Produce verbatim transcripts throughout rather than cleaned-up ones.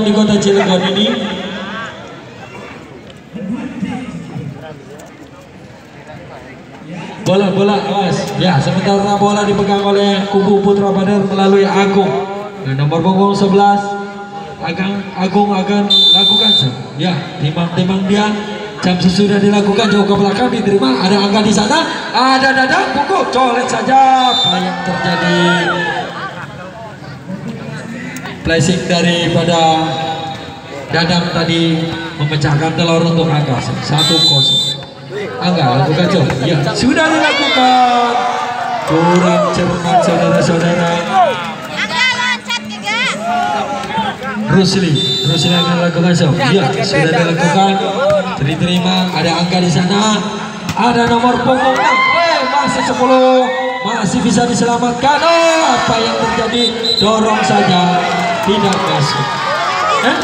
di kota Cilegon ini. Bola-bola awas. Ya, sementara bola dipegang oleh kubu Putra Badar melalui Agung. Nah, nomor punggung sebelas Agang Agung akan lakukan. Ya, timang-timang dia. Jam sudah dilakukan jauh ke belakang diterima. Ada angka di sana. Ada Dadang pukul colek saja. Apa yang terjadi? Flashing daripada Dadang tadi memecahkan telur untuk angka satu kosong. Angga lakukan coba. Ya, sudah dilakukan. Kurang cermat saudara-saudara. Rusli, Rusli akan lakukan coba. Ya, sudah dilakukan. Diterima. Ada angka di sana. Ada nomor punggung enam. Eh, masih sepuluh. Masih bisa diselamatkan. Oh, apa yang terjadi? Dorong saja. Tidak masuk. Eh?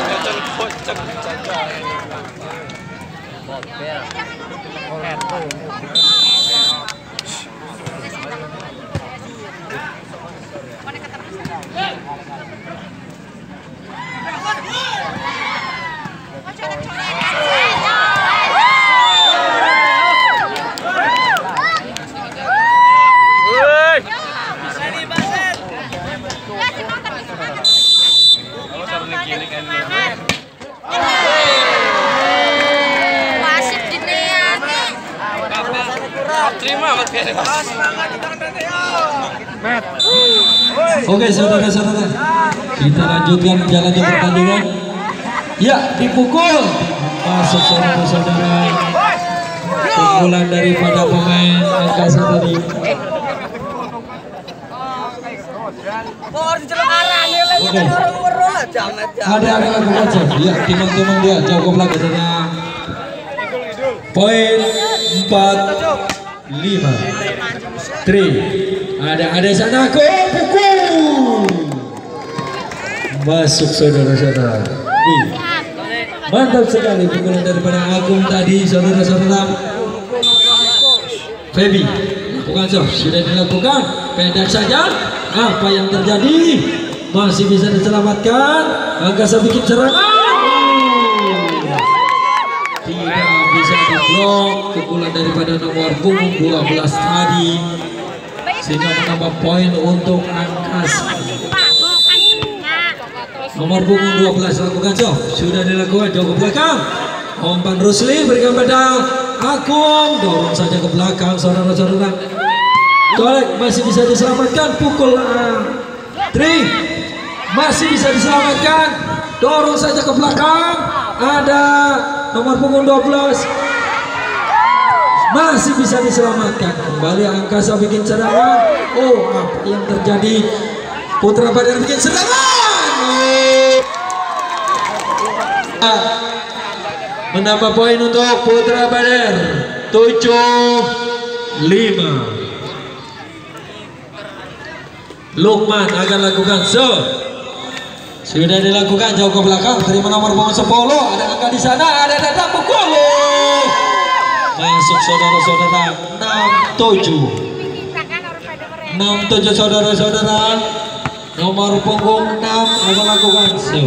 Oke saudara-saudara, kita lanjutkan jalannya pertandingan. Ya, dipukul masuk saudara-saudara. Pukulan daripada pemain angkasa tadi. Oke. Ada ada lakukan saja. Ya, timang-timang dia jauh ke belakang. Poin empat lima. Tri. Ada ada sana ke pukul. Masuk saudara-saudara. Mantap sekali pukulan daripada Agung tadi saudara-saudara. Febi lakukan so, sudah dilakukan. Pendek saja. Apa yang terjadi? Masih bisa diselamatkan. Angkasa bikin serangan. Tidak bisa diblok. Pukulan daripada nomor punggung dua belas tadi, sehingga menambah poin untuk Angkasa. Nomor punggung dua belas lakukan so, sudah dilakukan jauh ke belakang. Umpan Rusli berikan pada Agung, dorong saja ke belakang saudara-saudara. Kolek masih bisa diselamatkan. Pukul uh, Tri masih bisa diselamatkan. Dorong saja ke belakang. Ada nomor punggung dua belas masih bisa diselamatkan. Kembali Angkasa bikin serangan. Oh, apa yang terjadi? Putra Badar bikin serangan. Menambah poin untuk Putra Badar tujuh lima. Lukman akan lakukan so, sudah dilakukan jauh ke belakang. Terima nomor punggung sepuluh. Ada angka di sana. Ada Dadang pukul. Masuk saudara-saudara. enam tujuh. enam tujuh saudara-saudara. Nomor punggung enam akan lakukan so.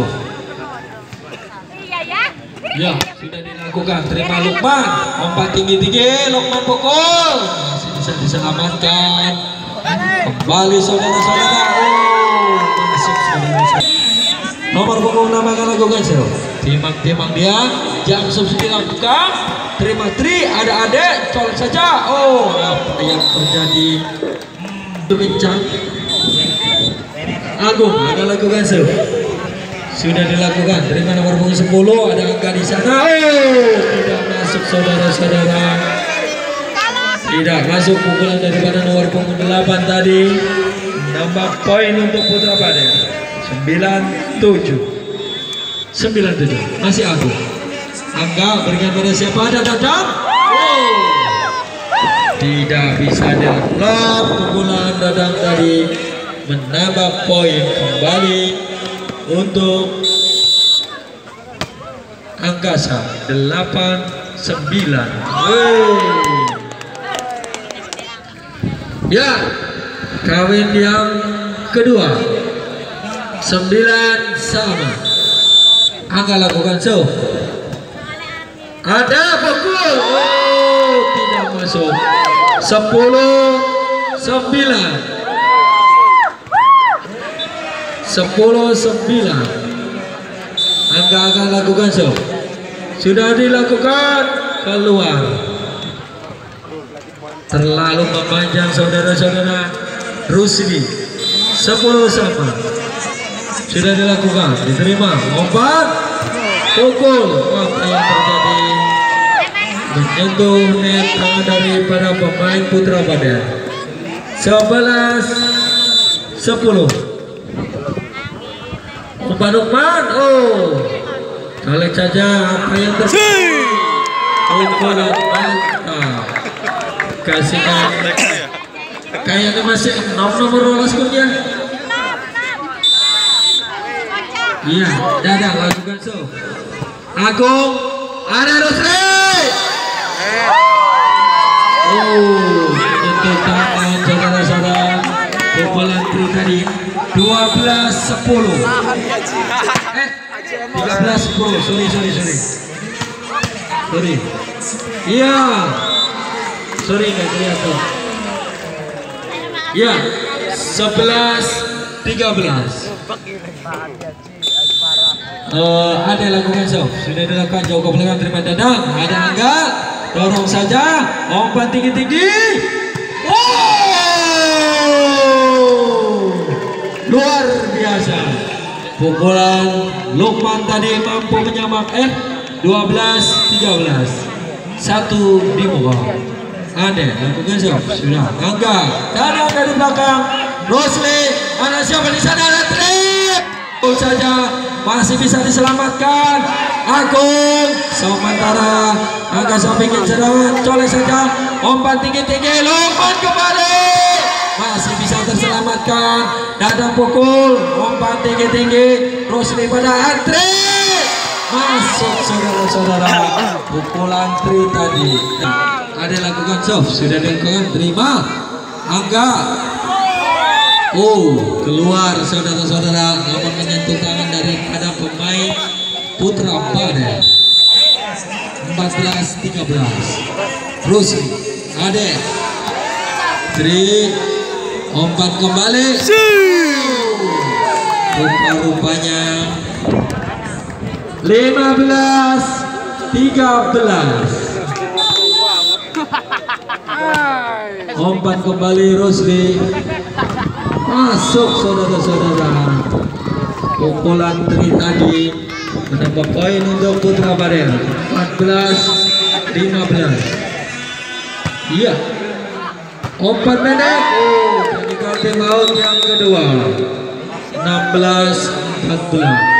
Ya, sudah dilakukan. Terima Lukman. Umpan tinggi-tinggi. Lukman pukul. Masih bisa diselamatkan. Kembali saudara-saudara. Oh, masuk saudara-saudara. Nomor punggung enam akan lakukan so. Timang-timang dia. Jam sub dilakukan. Terima Tri. Ada adek. Colek saja. Oh, apa yang terjadi? Berbincang. Agung akan lakukan so. Sudah dilakukan. Terima nomor punggung sepuluh. Ada angka di sana. Oh, tidak masuk saudara-saudara. Tidak masuk pukulan daripada nomor punggung delapan tadi. Nambah poin untuk Putra Badar. sembilan tujuh. sembilan tujuh. Masih Agung. Angga berikan pada siapa? Ada Dadang. Oh, tidak bisa dilepas. Pukulan Dadang tadi menambah poin kembali untuk Angkasa delapan sembilan. Ya, kawin yang kedua sembilan sama. Angga lakukan show. Ada pukul. Oh, tidak masuk. Sepuluh sembilan. Sepuluh sembilan. Angga akan lakukan show. Sudah dilakukan, keluar. Terlalu memanjang saudara-saudara. Rusli sepuluh sama. Sudah dilakukan, diterima. Umpan, pukul. Apa yang terjadi? Menyentuh net daripada pemain Putra Badan. Sebelas sepuluh. Umpan-umpan. Oh, kali saja apa yang terjadi? Pukulan mantap. Kasihkan. Kayaknya masih enam nomor rolas punya. Iya, dadah lakukan show. Agung, ada Rusli. Oh, menyentuh tangan saudara-saudara. Pukulan Tri tadi dua belas sepuluh. Eh, tiga belas sepuluh. Sorry, sorry, sorry. Sorry. Iya. Sorry, nggak kelihatan. Ya, sebelas tiga belas. Uh, ada lakukan show. Sudah dilakukan jauh ke belakang terima dadang. Ada Angga, dorong saja. Umpan tinggi-tinggi. Oh, luar biasa. Pukulan Lukman tadi mampu menyamak. Eh, dua belas tiga belas. Satu di bawah. Ada lakukan show. Sudah Angga dan Angga di belakang. Rusli, ada siapa di sana? Ada trip. Oh saja masih bisa diselamatkan. Agung sementara Angga sampingin serangan. Colek saja. Umpan tinggi-tinggi. Lukman kembali. Masih bisa terselamatkan. Dadang pukul. Umpan tinggi-tinggi. Rusli pada Tri. Masuk saudara-saudara. Pukulan Tri tadi. Ada lakukan soft, sudah dilakukan, terima. Angga, oh keluar saudara-saudara, namun menyentuh tangan daripada pemain Putra Badan. Empat belas tiga belas. Rusli, Ade, Tri, umpan kembali. Rupa-rupanya lima belas tiga belas. Umpan kembali Rusli. Masuk saudara-saudara. Pukulan Tri tadi menambah poin untuk Putra Badan. Empat belas lima belas. Iya. Umpan pendek. Oh, jadi kartu maut yang kedua. Enam belas empat belas.